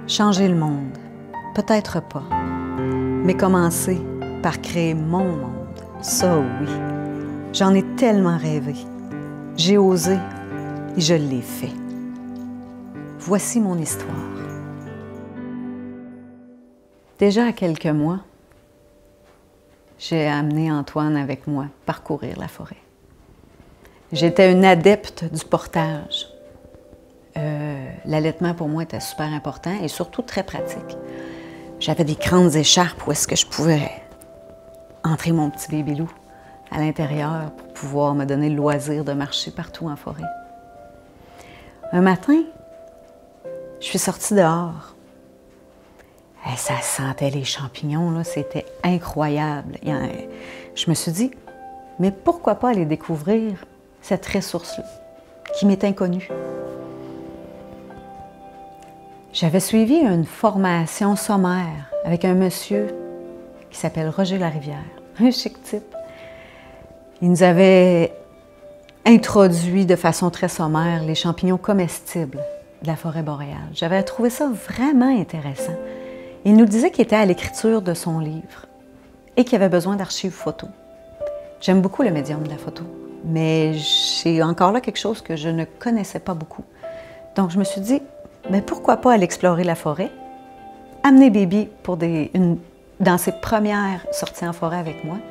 Changer le monde, peut-être pas, mais commencer par créer mon monde, ça oui. J'en ai tellement rêvé. J'ai osé et je l'ai fait. Voici mon histoire. Déjà à quelques mois, j'ai amené Antoine avec moi parcourir la forêt. J'étais une adepte du portage. L'allaitement pour moi était super important et surtout très pratique. J'avais des grandes écharpes où est-ce que je pouvais entrer mon petit bébé-loup à l'intérieur pour pouvoir me donner le loisir de marcher partout en forêt. Un matin, je suis sortie dehors. Et ça sentait les champignons, là, c'était incroyable. Je me suis dit, mais pourquoi pas aller découvrir cette ressource-là, qui m'est inconnue? J'avais suivi une formation sommaire avec un monsieur qui s'appelle Roger Larivière, un chic type. Il nous avait introduit de façon très sommaire les champignons comestibles de la forêt boréale. J'avais trouvé ça vraiment intéressant. Il nous disait qu'il était à l'écriture de son livre et qu'il avait besoin d'archives photos. J'aime beaucoup le médium de la photo, mais j'ai encore là quelque chose que je ne connaissais pas beaucoup. Donc je me suis dit, mais pourquoi pas aller explorer la forêt, amener Baby pour dans ses premières sorties en forêt avec moi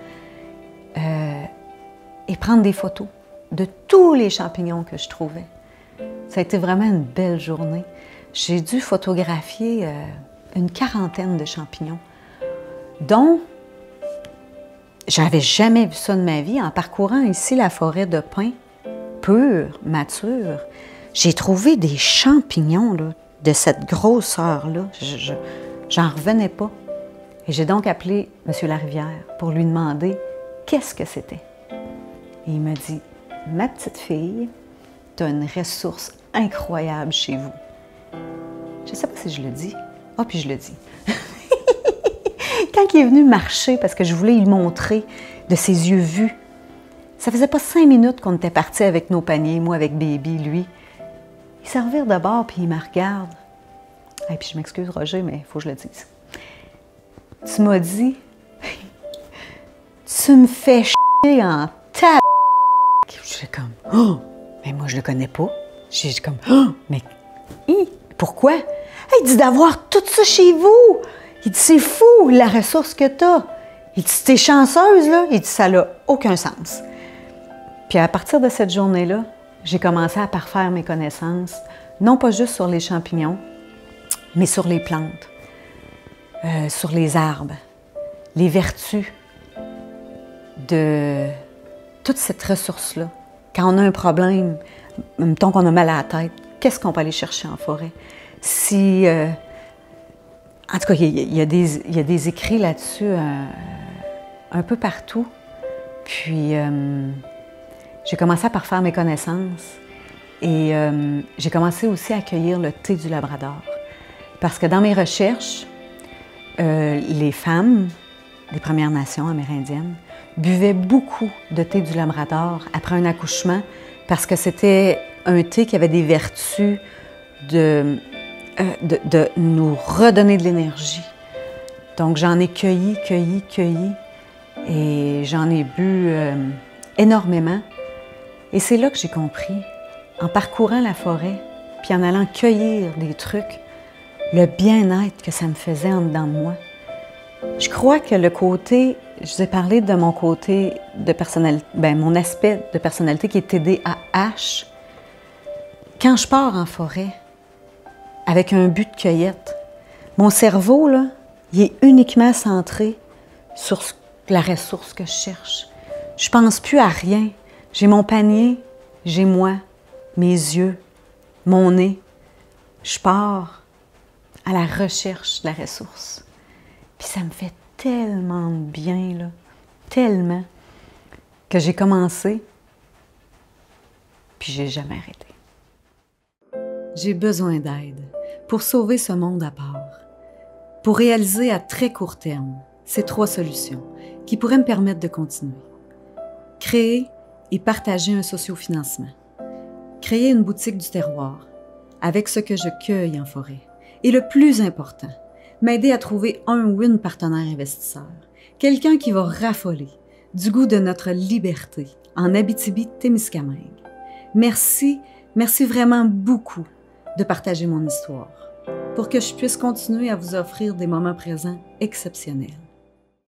et prendre des photos de tous les champignons que je trouvais. Ça a été vraiment une belle journée. J'ai dû photographier une quarantaine de champignons, dont j'avais jamais vu ça de ma vie. En parcourant ici la forêt de pins pure, mature, j'ai trouvé des champignons là, de cette grosseur-là. J'en revenais pas. Et j'ai donc appelé M. Larivière pour lui demander qu'est-ce que c'était. Et il m'a dit, ma petite fille, tu as une ressource incroyable chez vous. Je ne sais pas si je le dis. Ah, puis je le dis. Quand il est venu marcher, parce que je voulais lui montrer de ses yeux vus, ça faisait pas 5 minutes qu'on était partis avec nos paniers, moi avec Baby, lui. Il s'en revire de bord, puis il me regarde. Et puis je m'excuse, Roger, mais il faut que je le dise. Tu m'as dit, tu me fais chier en tab. J'étais comme, oh, mais moi je le connais pas. J'ai comme, oh, mais pourquoi? Il dit d'avoir tout ça chez vous. Il dit, c'est fou la ressource que t'as. Il dit, t'es chanceuse, là. Il dit, ça n'a aucun sens. Puis à partir de cette journée-là, j'ai commencé à parfaire mes connaissances, non pas juste sur les champignons, mais sur les plantes, sur les arbres, les vertus de toute cette ressource-là. Quand on a un problème, mettons qu'on a mal à la tête, qu'est-ce qu'on peut aller chercher en forêt? Si, en tout cas, il y a des écrits là-dessus un peu partout. Puis, j'ai commencé à parfaire mes connaissances et j'ai commencé aussi à accueillir le thé du Labrador. Parce que dans mes recherches, les femmes des Premières Nations amérindiennes buvaient beaucoup de thé du Labrador après un accouchement parce que c'était un thé qui avait des vertus de nous redonner de l'énergie. Donc j'en ai cueilli et j'en ai bu énormément. Et c'est là que j'ai compris, en parcourant la forêt, puis en allant cueillir des trucs, le bien-être que ça me faisait en dedans de moi. Je crois que le côté, je vous ai parlé de mon côté de personnalité, mon aspect de personnalité qui est TDAH. Quand je pars en forêt, avec un but de cueillette, mon cerveau, là, il est uniquement centré sur la ressource que je cherche. Je pense plus à rien. J'ai mon panier, j'ai moi, mes yeux, mon nez. Je pars à la recherche de la ressource. Puis ça me fait tellement de bien, là, tellement, que j'ai commencé, puis j'ai jamais arrêté. J'ai besoin d'aide pour sauver ce monde à part, pour réaliser à très court terme ces 3 solutions qui pourraient me permettre de continuer. Créer et partager un sociofinancement. Créer une boutique du terroir avec ce que je cueille en forêt Et le plus important, m'aider à trouver un ou une partenaire investisseur, quelqu'un qui va raffoler du goût de notre liberté en Abitibi-Témiscamingue. Merci vraiment beaucoup de partager mon histoire pour que je puisse continuer à vous offrir des moments présents exceptionnels.